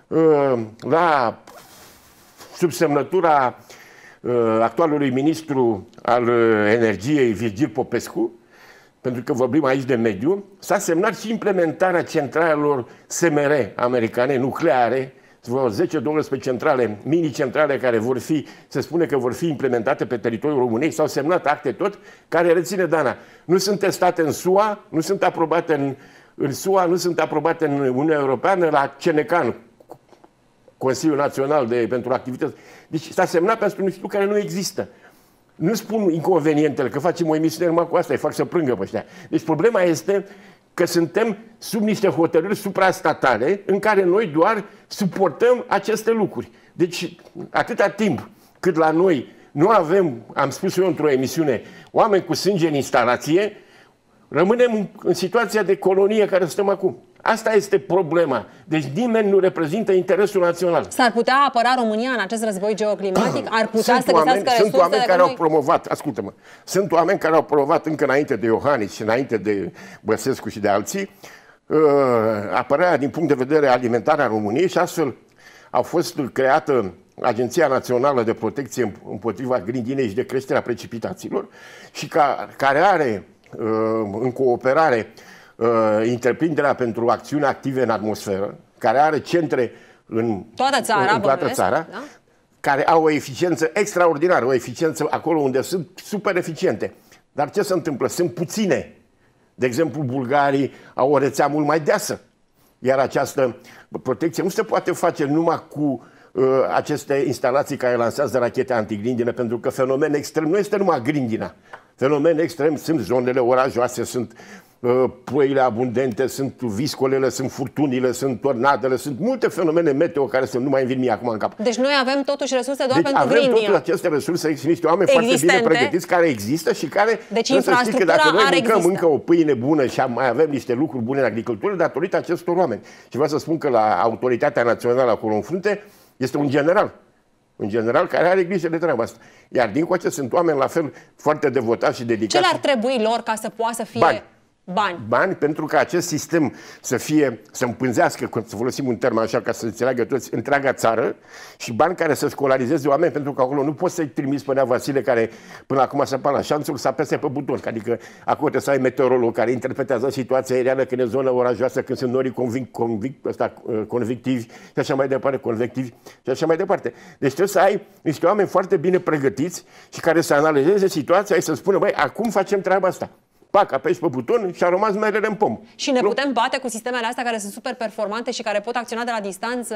la subsemnătura actualului ministru al energiei, Virgil Popescu, pentru că vorbim aici de mediu, s-a semnat și implementarea centralelor S M R americane, nucleare, vreo zece douăsprezece centrale, mini-centrale care vor fi, se spune că vor fi implementate pe teritoriul României, s-au semnat acte tot, care, reține Dana, nu sunt testate în S U A, nu sunt aprobate în, în S U A, nu sunt aprobate în Uniunea Europeană, la C N C A N, Consiliul Național de, pentru Activități. Deci s-a semnat pentru un institut care nu există. Nu spun inconvenientele, că facem o emisiune numai cu asta, îi fac să plângă pe ăștia. Deci problema este că suntem sub niște hotărâri suprastatale în care noi doar suportăm aceste lucruri. Deci, atâta timp cât la noi nu avem, am spus eu într-o emisiune, oameni cu sânge în instalație, rămânem în situația de colonie care suntem acum. Asta este problema. Deci nimeni nu reprezintă interesul național. S-ar putea apăra România în acest război geoclimatic? Ar putea sunt să oameni, găsească sunt oameni care noi... au promovat, ascultă-mă, sunt oameni care au promovat încă înainte de Iohannis și înainte de Băsescu și de alții uh, apărarea din punct de vedere alimentar a României și astfel a fost creată Agenția Națională de Protecție împotriva grindinei și de creșterea precipitațiilor și ca, care are uh, în cooperare uh, întreprinderea pentru acțiuni active în atmosferă, care are centre în toată țara, în toată țara da? care au o eficiență extraordinară, o eficiență acolo unde sunt super eficiente. Dar ce se întâmplă? Sunt puține. De exemplu, bulgarii au o rețea mult mai deasă. Iar această protecție nu se poate face numai cu uh, aceste instalații care lansează rachete antigrindină, pentru că fenomen extrem nu este numai grindina. Fenomen extrem sunt zonele orajoase, sunt uh, ploile abundente, sunt viscolele, sunt furtunile, sunt tornadele, sunt multe fenomene meteo care să nu mai vin mie acum în cap. Deci noi avem totuși resurse doar deci pentru avem grindina. toate aceste resurse, există niște oameni existente, foarte bine pregătiți care există și care deci trebuie să știți că dacă noi mâncăm există. încă o pâine bună și mai avem niște lucruri bune în agricultură datorită acestor oameni. Și vreau să spun că la Autoritatea Națională acolo în frunte este un general. Un general care are grijă de treaba asta. Iar dincoace sunt oameni la fel foarte devotați și dedicați. Ce le-ar trebui lor ca să poată să fie bani? Bani. Bani pentru ca acest sistem să fie, să împânzească, să folosim un termen așa ca să înțeleagă toți, întreaga țară și bani care să școlarizeze oameni, pentru că acolo nu poți să-i trimiți pe Nea Vasile care până acum s-a pus la șanțul să apese pe buton. Adică acolo trebuie să ai meteorolog care interpretează situația aeriană când e zonă orajoasă, când sunt norii convic, convic, ăsta, convictivi și așa mai departe, convectivi și așa mai departe. Deci trebuie să ai niște oameni foarte bine pregătiți și care să analizeze situația și să spună, băi, acum facem treaba asta. Pac, apeși pe buton și a rămas merele în pom. Și ne putem bate cu sistemele astea care sunt super performante și care pot acționa de la distanță?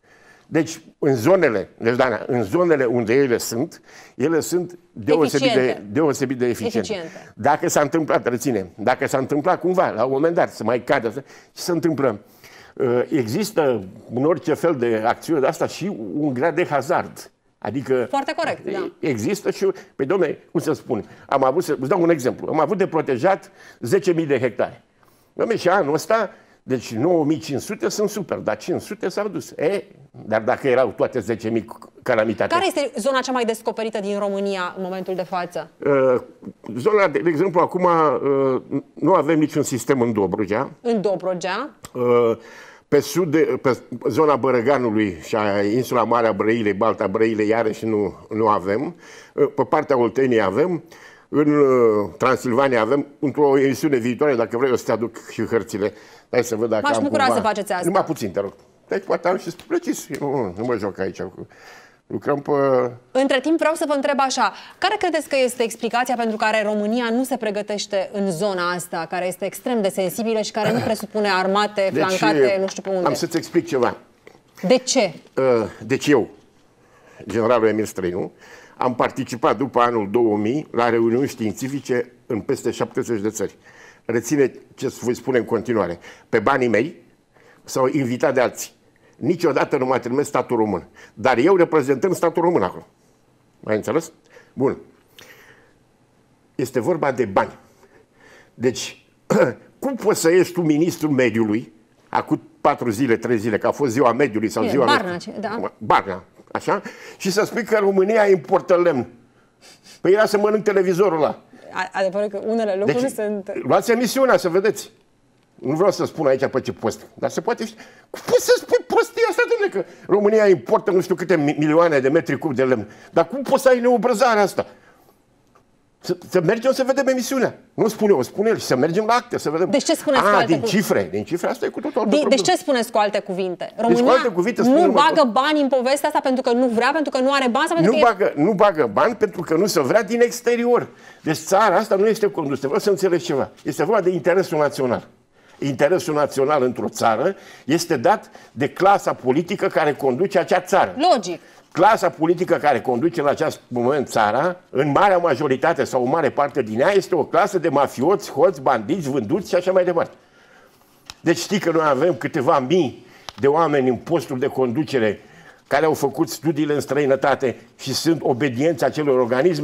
Deci, în zonele, deci, Dana, în zonele unde ele sunt, ele sunt deosebit de, deosebit de eficiente. eficiente. Dacă s-a întâmplat, reține, dacă s-a întâmplat cumva, la un moment dat, să mai cadă, ce se întâmplă? Există în orice fel de acțiune de asta și un grad de hazard. Adică foarte corect, da. Există și, pe dom'le, cum să spun, am avut, să îți dau un exemplu, am avut de protejat zece mii de hectare. Dom'le, și anul ăsta, deci nouă mii cinci sute sunt super, dar cinci sute s-au dus. E, dar dacă erau toate zece mii calamitate. Care este zona cea mai descoperită din România în momentul de față? Uh, zona, de, de exemplu, acum uh, nu avem niciun sistem în Dobrogea. În Dobrogea? Uh, Pe sud, de, pe zona Bărăganului și a insula Marea Brăilei, Balta Brăilei, iarăși nu, nu avem. Pe partea Olteniei avem. În Transilvania avem. Într-o emisiune viitoare, dacă vrei, o să te aduc și hărțile. Hai să văd dacă M-aș am bucura cumva... să faceți asta. Numai puțin, te rog. Deci poate am și precis. Nu, nu mă joc aici. Lucrăm pe... Între timp vreau să vă întreb așa, care credeți că este explicația pentru care România nu se pregătește în zona asta, care este extrem de sensibilă și care nu presupune armate deci, flancate, nu știu pe unde? Am să-ți explic ceva. De ce? Deci eu, generalul Emil Străinu, am participat după anul două mii la reuniuni științifice în peste șaptezeci de țări. Reține ce voi spune în continuare. Pe banii mei s-au invitat de alții. Niciodată nu m-a trimis statul român. Dar eu reprezentând statul român acolo. Mai înțeles? Bun. Este vorba de bani. Deci, cum poți să ieși tu ministrul mediului, acum patru zile, trei zile, că a fost ziua mediului sau e, ziua... Barna, da. Barna, așa? Și să spui că România importă lemn. Păi era să mănânc televizorul ăla. Adevărul că unele lucruri deci, sunt... luați emisiunea să vedeți. Nu vreau să spun aici pe ce post, dar se poate... Cum poți să spui prostia asta, dom'le, că România importă nu știu câte milioane de metri cub de lemn. Dar cum poți să ai neobrăzarea asta? Să, să mergem să vedem emisiunea. Nu spune eu, spune el. Și să mergem la acte, să vedem. Deci ce spuneți cu alte din cifre. Din cifre, asta e cu totul altă Deci problemă. ce spuneți cu alte cuvinte? România deci, cu alte cuvinte, nu bagă bani în povestea asta pentru că nu vrea, pentru că nu are bani? Sau pentru nu, că bagă, e... nu bagă bani pentru că nu se vrea din exterior. Deci țara asta nu este condusă. Vreau să înțelegi ceva. Este vorba de interesul național. Interesul național într-o țară este dat de clasa politică care conduce acea țară. Logic. Clasa politică care conduce la acest moment țara, în marea majoritate sau o mare parte din ea, este o clasă de mafioți, hoți, bandiți, vânduți și așa mai departe. Deci știi că noi avem câteva mii de oameni în posturi de conducere care au făcut studiile în străinătate și sunt obedienți acelor organisme.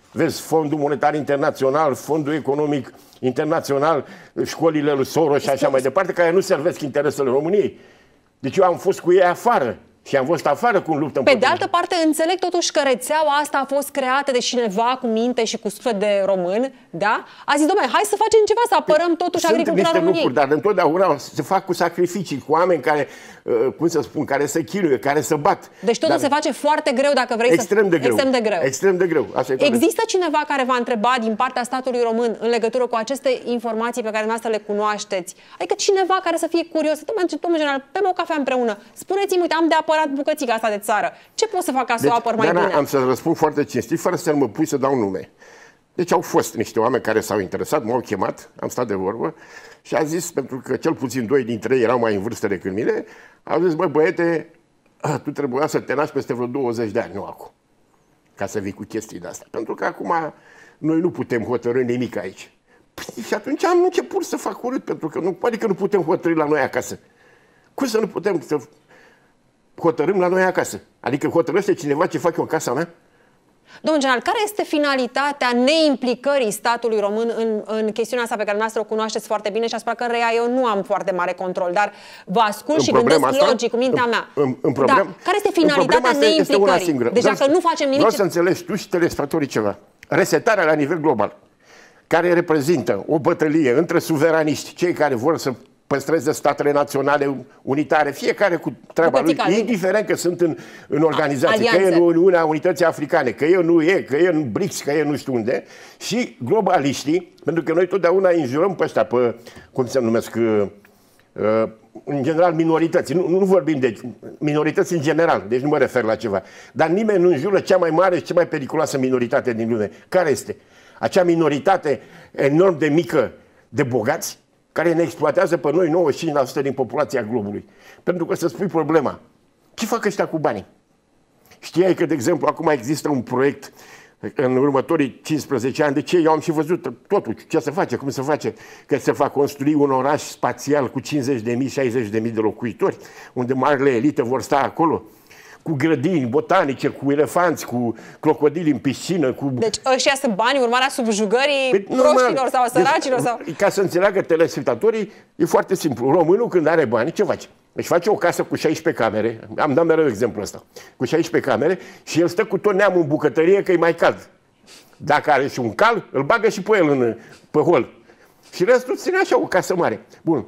Vezi, Fondul Monetar Internațional, Fondul Economic Internațional, școlile lui Soros și așa mai departe, care nu servesc interesele României. Deci eu am fost cu ei afară. Și am fost afară cum luptă. Pe de altă parte, înțeleg totuși că rețeaua asta a fost creată de cineva cu minte și cu suflet de român, da? A zis, dom'le, hai să facem ceva, să apărăm totuși Sunt agricultura niște României. lucruri, dar întotdeauna se fac cu sacrificii, cu oameni care, cum să spun, care se chinuie, care se bat. Deci totul dar se face foarte greu dacă vrei extrem să... De greu. Extrem de greu. Extrem de greu. Asta Există cineva care v-a întrebat din partea statului român în legătură cu aceste informații pe care noastră le cunoașteți? Adică cineva care să fie curios, domnule general, bem o cafea împreună, spuneți-mi, uite, am de apărat bucățica asta de țară. Ce pot să fac ca să deci, o apăr mai Diana, bine? am să răspund foarte cinstit, fără să mă pui să dau nume. Deci au fost niște oameni care s-au interesat, m-au chemat, am stat de vorbă și a zis, pentru că cel puțin doi dintre ei erau mai în vârstă decât mine, au zis, bă, băiete, tu trebuia să te naști peste vreo douăzeci de ani, nu acum, ca să vii cu chestii de astea. Pentru că acum noi nu putem hotărâ nimic aici. Păi, și atunci am început să fac urât, pentru că nu, adică nu putem hotărâ la noi acasă. Cum să nu putem să hotărâm la noi acasă? Adică hotărăște cineva ce fac eu în casa mea? Domnul general, care este finalitatea neimplicării statului român în, în chestiunea asta pe care noastră o cunoașteți foarte bine și asupra căreia eu nu am foarte mare control, dar vă ascult în și gândesc asta, logic cu mintea în, mea. În, în problem, da. Care este finalitatea neimplicării? Deci dacă nu facem nimic... Vreau să înțelegi tu și telespectatorii ceva. Resetarea la nivel global, care reprezintă o bătălie între suveraniști, cei care vor să păstreze statele naționale unitare, fiecare cu treaba lui, indiferent că sunt în, în organizații, că e în Uniunea Unității Africane, că e în U E, că e în BRICS, că e nu știu unde, și globaliștii, pentru că noi totdeauna înjurăm pe ăștia, pe, cum se numesc, uh, în general minorități, nu, nu vorbim de minorități în general, deci nu mă refer la ceva, dar nimeni nu înjură cea mai mare și cea mai periculoasă minoritate din lume. Care este? Acea minoritate enorm de mică de bogați, care ne exploatează pe noi nouăzeci și cinci la sută din populația globului. Pentru că să spui problema, ce fac ăștia cu banii? Știai că, de exemplu, acum există un proiect în următorii cincisprezece ani, de ce eu am și văzut totul, ce se face, cum se face, că se va construi un oraș spațial cu cincizeci de mii, șaizeci de mii de locuitori, unde marile elite vor sta acolo, cu grădini botanice, cu elefanți, cu crocodili în piscină. Cu... Deci ăștia sunt banii, urmarea subjugării păi, proștilor sau săracilor? Sau... Deci, ca să înțeleagă telespectatorii, e foarte simplu. Românul când are bani, ce face? Își face o casă cu șaisprezece camere, am dat mereu exemplul ăsta, cu șaisprezece camere și el stă cu tot neamul în bucătărie că e mai cald. Dacă are și un cal, îl bagă și pe el în, pe hol. Și restul ține așa o casă mare. Bun.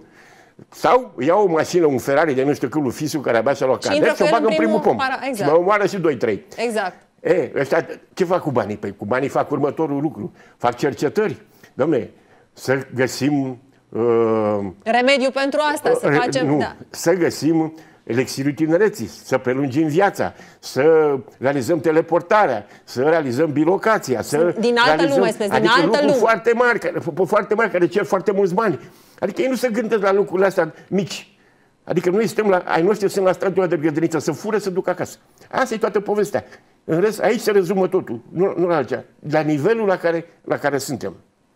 Sau iau o mașină, un Ferrari de nu știu cât lui fisul care abia și-a luat carnet și o bagă în primul pom. Exact. Și mă omoară și doi trei. Exact. E, ăștia, ce fac cu banii? Păi cu banii fac următorul lucru. Fac cercetări. Dom'le, să găsim... Uh, remediu pentru asta, să facem... Nu, da. Să găsim elixirul tinereții, să prelungim viața, să realizăm teleportarea, să realizăm bilocația, să din altă realizăm, lume, spune, adică din altă lume. foarte mari, care, foarte mari, care cer foarte mulți bani. Adică ei nu se gândesc la lucrurile astea mici. Adică noi suntem la, ai noștri sunt la stadiul de grădiniță, să fură, să ducă acasă. Asta e toată povestea. În rest, aici se rezumă totul, nu, nu la altceva, la nivelul la care, la care suntem.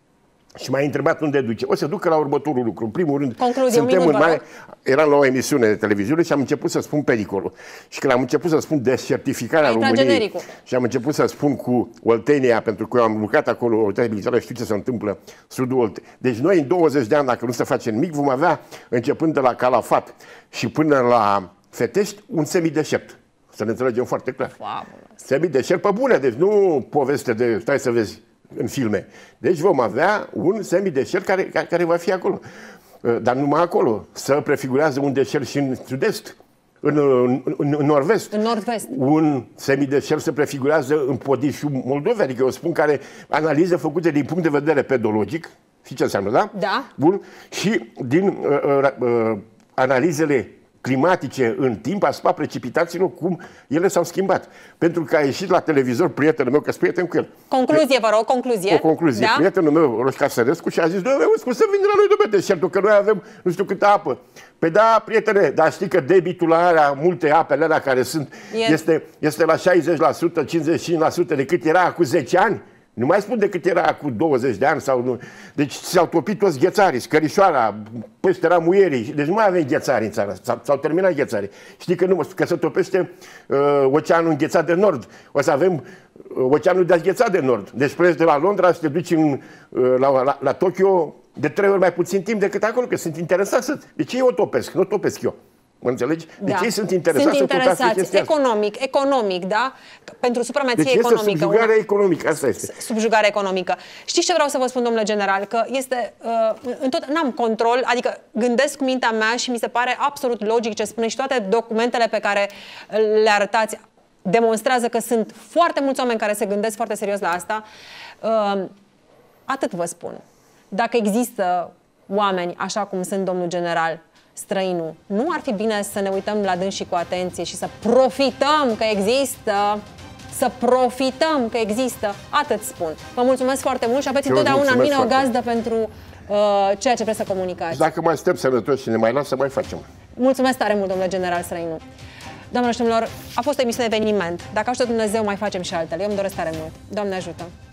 Și m-ai întrebat unde duce. O să ducă la următorul lucru. În primul rând, concluzie, suntem minut, în mare... Eram la o emisiune de televiziune și am început să spun pericolul. Și când am început să spun deșertificarea României genericul. Și am început să spun cu Oltenia, pentru că eu am lucrat acolo, Oltenia militară, știu ce se întâmplă sudul Olteniei. Deci noi în douăzeci de ani, dacă nu se face nimic, vom avea, începând de la Calafat și până la Fetești, un semideșert. Să ne înțelegem foarte clar. Wow. Semideșert pe bune, deci nu poveste de, stai să vezi, în filme. Deci vom avea un semideșert care, care va fi acolo. Dar numai acolo. Să prefigurează un deșert și în sud-est, în, în, în nord-vest. În nord-vest. Un semideșert se prefigurează în Podișul Moldovei, adică eu spun care analize făcute din punct de vedere pedologic. Știi ce înseamnă, da? Da. Bun. Și din uh, uh, uh, analizele climatice în timp asupra precipitațiilor, cum ele s-au schimbat. Pentru că a ieșit la televizor prietenul meu, că sunt prieten cu el. Concluzie, vă rog, concluzie. O concluzie. Da? Prietenul meu, Roșca Sărescu, și a zis, doamne, cum să vină la noi de deșertul, că noi avem nu știu câtă apă. Păi da, prietene, dar știi că debitul la alea, multe apele alea care sunt, yes. este, este la șaizeci la sută, cincizeci și cinci la sută decât era acum zece ani? Nu mai spun decât era cu douăzeci de ani sau nu. Deci s-au topit toți ghețarii, Scărișoara, peste era muierii. Deci nu mai avem ghețari în țară. S-au terminat ghețarii. Știi că, nu, că se topește uh, oceanul înghețat de nord. O să avem uh, oceanul dezghețat de nord. Deci pleci de la Londra și te duci în, uh, la, la, la Tokyo de trei ori mai puțin timp decât acolo, că sunt interesați. De ce eu o topesc? Nu o topesc eu. Mă înțelegi? De da. ce sunt interesați? Sunt interesați economic, economic, da? Pentru supremație deci economică. Deci subjugarea una... economică, asta este. Subjugarea economică. Știți ce vreau să vă spun, domnule general? Că este, uh, în tot, n-am control, adică gândesc cu mintea mea și mi se pare absolut logic ce spune și toate documentele pe care le arătați demonstrează că sunt foarte mulți oameni care se gândesc foarte serios la asta. Uh, atât vă spun. Dacă există oameni, așa cum sunt domnul general Străinu, nu ar fi bine să ne uităm la dânsii cu atenție și să profităm că există, să profităm că există, atât spun. Vă mulțumesc foarte mult și aveți întotdeauna în mine o gazdă pentru uh, ceea ce vreți să comunicați. Și dacă mai stăm sănătoși și ne mai lasă, mai facem. Mulțumesc tare mult, domnule general Străinu. Doamnelor și domnilor, a fost o emisiune eveniment. Dacă ajută Dumnezeu, mai facem și altele. Eu îmi doresc tare mult. Doamne ajută!